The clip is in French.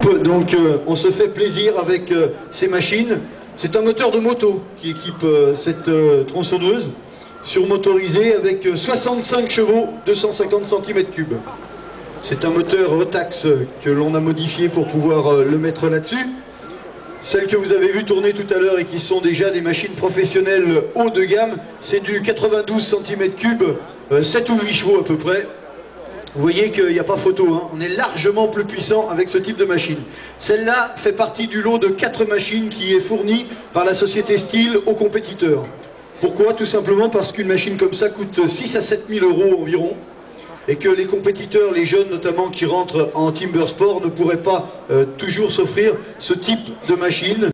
Donc on se fait plaisir avec ces machines. C'est un moteur de moto qui équipe cette tronçonneuse surmotorisée avec 65 chevaux, 250 cm3. C'est un moteur Rotax que l'on a modifié pour pouvoir le mettre là-dessus. Celles que vous avez vues tourner tout à l'heure et qui sont déjà des machines professionnelles haut de gamme, c'est du 92 cm3, 7 ou 8 chevaux à peu près. Vous voyez qu'il n'y a pas photo, hein. On est largement plus puissant avec ce type de machine. Celle-là fait partie du lot de 4 machines qui est fourni par la société Stihl aux compétiteurs. Pourquoi? Tout simplement parce qu'une machine comme ça coûte 6 à 7 000 € environ, et que les compétiteurs, les jeunes notamment qui rentrent en timber sport, ne pourraient pas toujours s'offrir ce type de machine.